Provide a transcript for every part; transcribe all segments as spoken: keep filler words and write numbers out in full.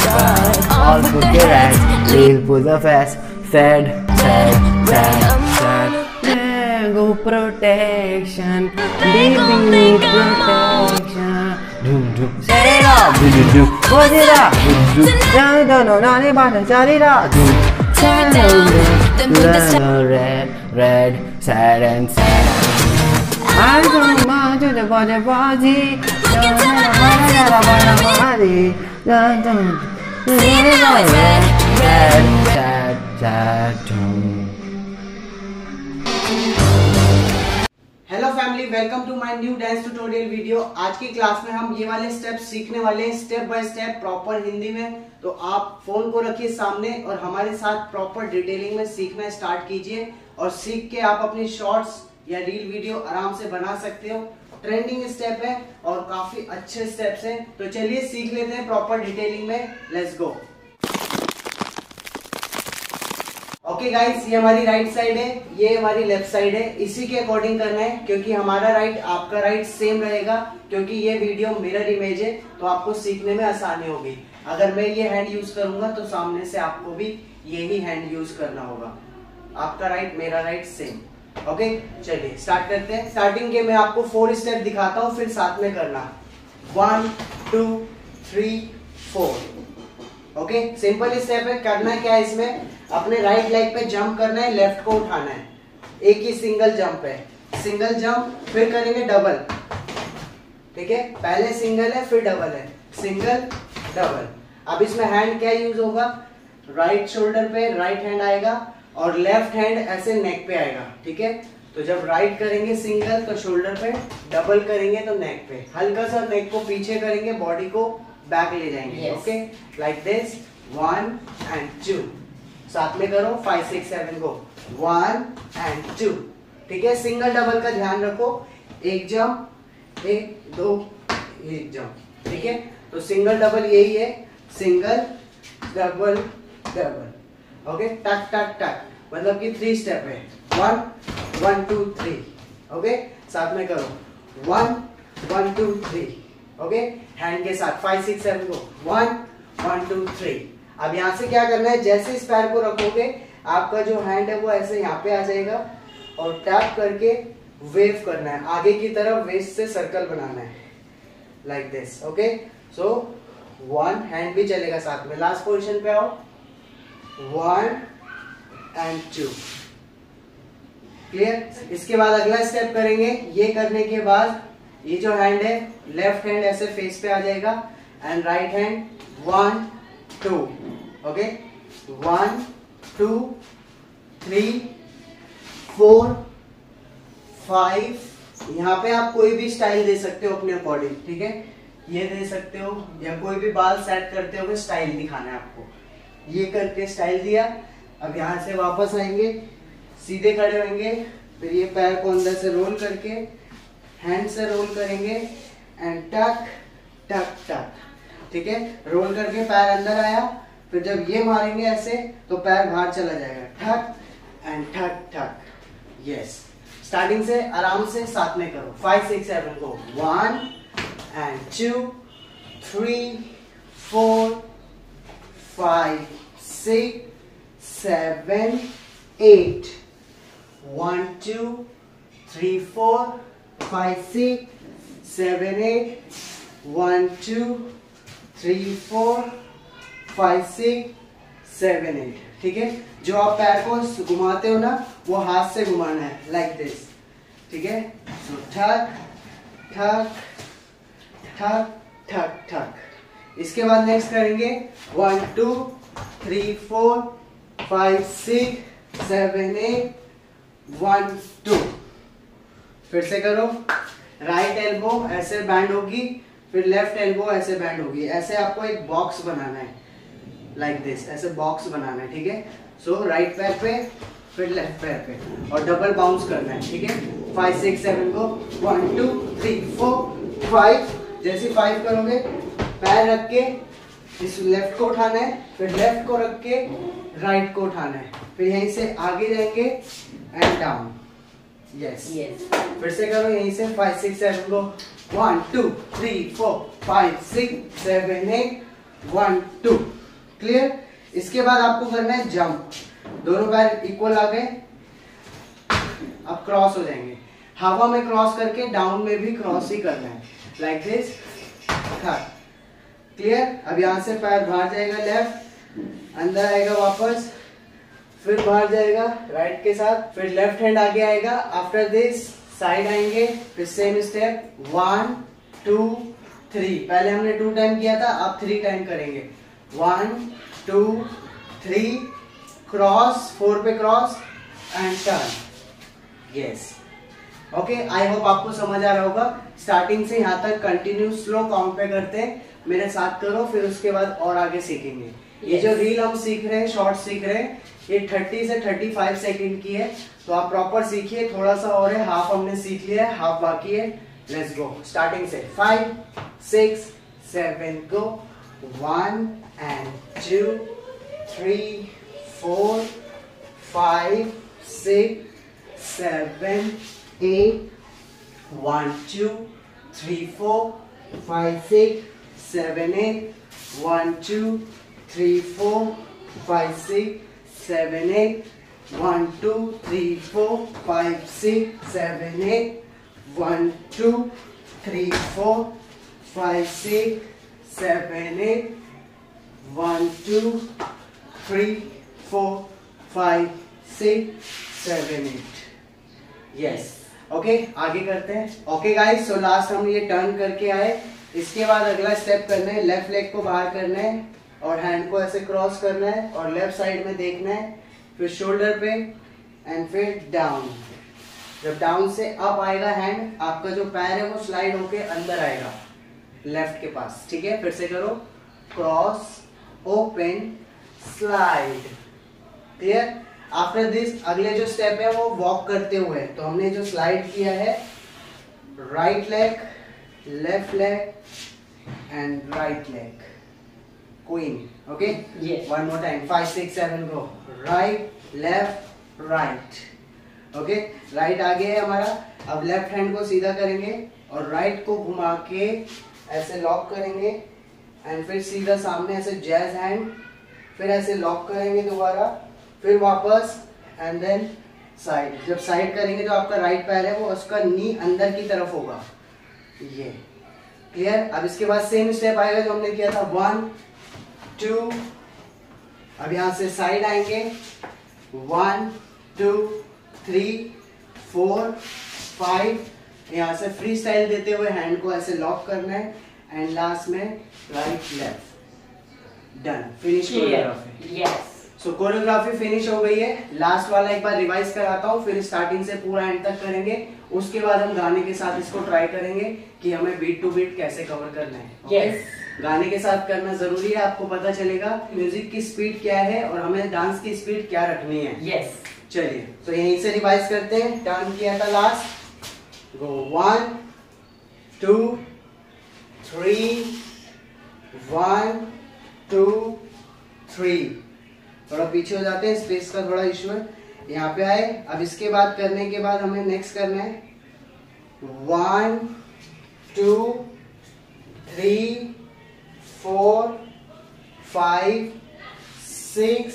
But all put the rest, we'll put the fast. Sad, sad, sad, sad. Lego protection, baby protection. Doom doom, set it up. Doom doom doom, put it up. Doom doom, no no no, not about to set it up. Doom, sad, red, red, red, sad and sad. I don't mind to the body body. Don't matter about the body. Don't don't. Red, red, sad, sad, doom. Hello family, welcome to my new dance tutorial video. आज की class में हम ये वाले step सीखने वाले हैं, step by step proper Hindi में। तो आप फोन को रखिए सामने और हमारे साथ प्रॉपर डिटेलिंग में सीखना स्टार्ट कीजिए और सीख के आप अपनी शॉर्ट्स या रील वीडियो आराम से बना सकते हो। ट्रेंडिंग स्टेप है और काफी अच्छे स्टेप्स हैं। तो चलिए सीख लेते हैं प्रॉपर डिटेलिंग में। Let's go. ओके गाइस, ये हमारी राइट साइड है, ये हमारी लेफ्ट साइड है। इसी के अकॉर्डिंग करना है क्योंकि हमारा राइट आपका राइट सेम रहेगा, क्योंकि ये वीडियो मिरर इमेज है तो आपको सीखने में आसानी होगी। अगर मैं ये हैंड यूज करूंगा तो सामने से आपको भी यही हैंड यूज करना होगा। आपका राइट मेरा राइट सेम। ओके चलिए स्टार्ट करते हैं। स्टार्टिंग के मैं आपको फोर स्टेप दिखाता हूँ, फिर साथ में करना। One two three four. Okay simple step है। करना क्या है, इसमें अपने राइट लेग पे जंप करना है, लेफ्ट को उठाना है। एक ही सिंगल जंप है, सिंगल जंप, फिर करेंगे डबल। ठीक है, पहले सिंगल है फिर डबल है, सिंगल डबल। अब इसमें हैंड क्या यूज होगा, राइट शोल्डर पे राइट हैंड आएगा और लेफ्ट हैंड ऐसे नेक पे आएगा। ठीक है, तो जब राइट करेंगे सिंगल तो शोल्डर पे, डबल करेंगे तो नेक पे। हल्का सा नेक को पीछे करेंगे, बॉडी को बैक ले जाएंगे। Okay like this, one and two. साथ में करो, फाइव सिक्स सेवन को, वन एंड टू। ठीक है, सिंगल डबल का ध्यान रखो। एक जंप, एक दो, एक जंप। ठीक है, तो सिंगल डबल यही है, सिंगल डबल डबल। ओके टक टक टक, मतलब कि थ्री स्टेप है। One one two three. Okay साथ में करो, one one two three. Okay hand के साथ, फाइव सिक्स सेवन को, वन वन टू थ्री। अब यहाँ से क्या करना है, जैसे इस पैर को रखोगे आपका जो हैंड है वो ऐसे यहाँ पे आ जाएगा और टैप करके वेव करना है आगे की तरफ, वेस्ट से सर्कल बनाना है like this. Okay so one, hand भी चलेगा साथ में। लास्ट पोजीशन पे आओ, वन एंड टू। क्लियर। इसके बाद अगला स्टेप करेंगे। ये करने के बाद ये जो हैंड है, लेफ्ट हैंड ऐसे फेस पे आ जाएगा and right hand, one two. Okay one two three four five. यहाँ पे आप कोई भी स्टाइल दे सकते हो अपने अकॉर्डिंग। ठीक है, ये दे सकते हो या कोई भी बाल सेट करते हो, स्टाइल दिखाना है आपको। ये करके स्टाइल दिया। अब यहाँ से वापस आएंगे, सीधे खड़े होंगे, फिर ये पैर को अंदर से रोल करके हैंड से रोल करेंगे एंड टक टक टक। ठीक है, रोल करके पैर अंदर आया, फिर जब ये मारेंगे ऐसे तो पैर बाहर चला जाएगा, ठक एंड ठक ठक। यस, स्टार्टिंग से आराम से साथ में करो। फाइव सिक्स सेवन को, one and two three four five six seven eight. One two three four five six seven eight. One two three four five six seven eight. ठीक है, जो आप पैर को घुमाते हो ना वो हाथ से घुमाना है लाइक दिस। ठीक है, सो ठक ठक ठक ठक ठक। इसके बाद नेक्स्ट करेंगे one two three four five six seven eight, one two. फिर से करो, राइट एल्बो ऐसे बैंड होगी, फिर लेफ्ट एल्बो ऐसे बैंड होगी। ऐसे आपको एक बॉक्स बनाना है लाइक दिस, ऐसे बॉक्स बनाना है। ठीक है, सो राइट पैर पे फिर लेफ्ट पैर पे और डबल बाउंस करना है। ठीक है, फाइव सिक्स सेवन को, one two three four five. जैसे फाइव करोगे पैर रख के इस लेफ्ट को उठाना है, फिर लेफ्ट को रख के राइट को उठाना है, फिर यहीं से आगे जाएंगे एंड डाउन। यस यस, फिर से करो यहीं से, फाइव सिक्स सेवन को, one two three four five six seven eight, one two, clear. इसके बाद आपको करना है जंप, दोनों पैर इक्वल आ गए, अब क्रॉस हो जाएंगे, हवा में क्रॉस करके डाउन में भी क्रॉस ही करना है, लाइक दिस, क्लियर। अब यहां से पैर बाहर जाएगा लेफ्ट, अंदर आएगा वापस, फिर बाहर जाएगा राइट के साथ, फिर लेफ्ट हैंड आगे आएगा, आफ्टर दिस साइड आएंगे, फिर same step, one two three, पहले हमने टू टाइम किया था, अब थ्री टाइम करेंगे, one two three, cross, four पे cross and turn, yes. Okay, I hope आपको समझ आ रहा होगा। स्टार्टिंग से यहाँ तक कंटिन्यू स्लो काउंट पे करते हैं, मेरे साथ करो, फिर उसके बाद और आगे सीखेंगे। yes. ये जो रील हम सीख रहे हैं, शॉर्ट सीख रहे हैं, ये थर्टी से थर्टी फाइव सेकेंड की है, तो आप प्रॉपर सीखिए, थोड़ा सा और है, हाफ हमने सीख लिया है, हाफ बाकी है। लेट्स गो, स्टार्टिंग से five six seven go, one and two three four five six seven eight, one two three four five six seven eight, one two three four five six seven eight, one two three four five six seven eight, one two three four five six seven eight, one two three four five six seven eight, yes. Okay, आगे करते हैं। Okay guys, so last हम ये turn करके आए, इसके बाद अगला स्टेप करना है, लेफ्ट लेग को बाहर करना है और हैंड को ऐसे क्रॉस करना है और लेफ्ट साइड में देखना है, फिर शोल्डर पे एंड फिर डाउन। जब डाउन से अप आएगा हैंड, आपका जो पैर है वो स्लाइड होके अंदर आएगा लेफ्ट के पास, ठीक है। फिर से करो, cross open slide, clear. After this अगले जो स्टेप है वो वॉक करते हुए, तो हमने जो स्लाइड किया है, right leg, left leg and right leg, queen, okay. One more time, five six seven go, right left right, okay. Right आगे है हमारा, अब लेफ्ट हैंड को सीधा करेंगे और राइट को घुमा के ऐसे लॉक करेंगे एंड फिर सीधा सामने ऐसे जैज हैंड, फिर ऐसे लॉक करेंगे दोबारा, फिर वापस एंड देन साइड। जब साइड करेंगे तो आपका राइट पैर है वो उसका नी अंदर की तरफ होगा, ये, क्लियर। अब इसके बाद सेम स्टेप आएगा जो हमने किया था, वन टू, अब यहां से साइड आएंगे, one two three four five, यहां से फ्री स्टाइल देते हुए हैंड को ऐसे लॉक करना है एंड लास्ट में right left, done, finish choreography. Yes, so choreography finish हो गई है। लास्ट वाला एक बार रिवाइज कराता हूँ, फिर स्टार्टिंग से पूरा एंड तक करेंगे, उसके बाद हम गाने के साथ इसको ट्राई करेंगे कि हमें बीट टू बीट कैसे कवर करना है। यस, गाने के साथ करना जरूरी है, आपको पता चलेगा म्यूजिक की स्पीड क्या है और हमें डांस की स्पीड क्या रखनी है। यस, चलिए, तो यहीं से रिवाइज करते हैं। टर्न किया था last, go one two three, one two three, थोड़ा पीछे हो जाते हैं, स्पेस का थोड़ा इशू है, यहाँ पे आए। अब इसके बाद करने के बाद हमें नेक्स्ट करना है, one two three four five six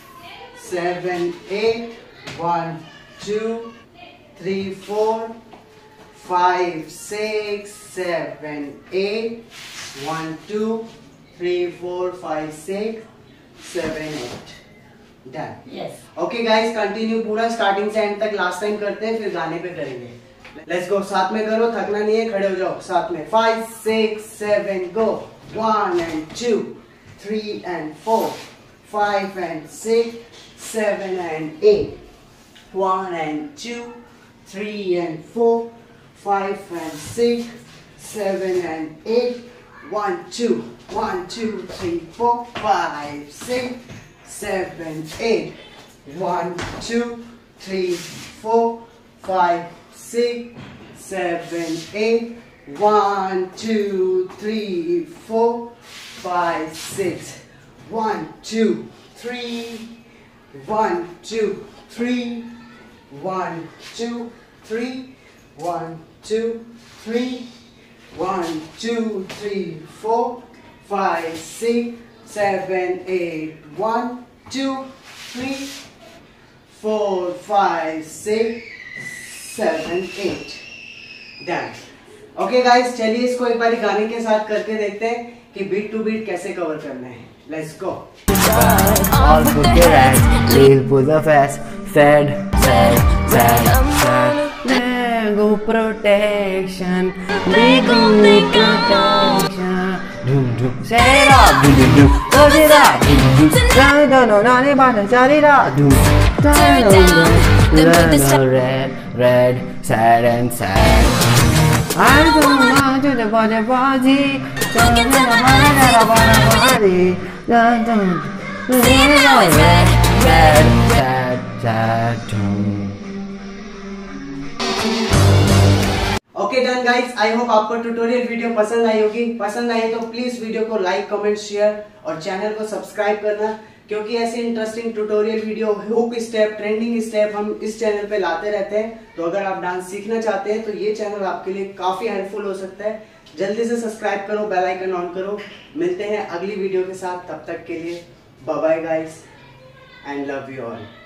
seven eight, one two three four five six seven eight, one two three four five six seven eight, done. Yes, okay guys, continue पूरा स्टार्टिंग से end तक last time करते हैं, फिर गाने पे करेंगे। Let's go, साथ में करो, थकना नहीं है, खड़े हो जाओ साथ में, five six seven go, one and two three and four five and six seven and eight, one and two three and four five and six seven and eight, one two one two three four five six seven, eight, one, two, three, four, five, six, seven, eight, one, two, three, four, five, six, one, two, three, one, two, three, one, two, three, one, two, three, one, two, three, four, five, six, seven, eight. One, two, three, four, five, six, seven, eight. Done. Okay guys, चलिए इसको एक बारी गाने के साथ करके देखते हैं कि बीट टू बीट कैसे कवर करना है. Let's go. All put the rest, we'll put the fast, fed, fed, fed, fed. Mango protection, baby protection. Doom doom, set it up, doom doom doom, put it up, doom doom. No no no, not about to set it up, doom. Turn on the red, red, sad and sad. I don't know to the body body, don't know the body the body body, don't know. Red, red, sad, sad tune. Okay done guys, I hope आपको tutorial video पसंद आई होगी. पसंद आई तो please video को like, comment, share और channel को सब्सक्राइब करना, क्योंकि ऐसे interesting tutorial video, hook step, trending step हम इस चैनल पे लाते रहते हैं. तो अगर आप डांस सीखना चाहते हैं तो ये चैनल आपके लिए काफी हेल्पफुल हो सकता है. जल्दी से सब्सक्राइब करो, बेल आइकन ऑन करो. मिलते हैं अगली वीडियो के साथ, तब तक के लिए bye bye guys and love you all.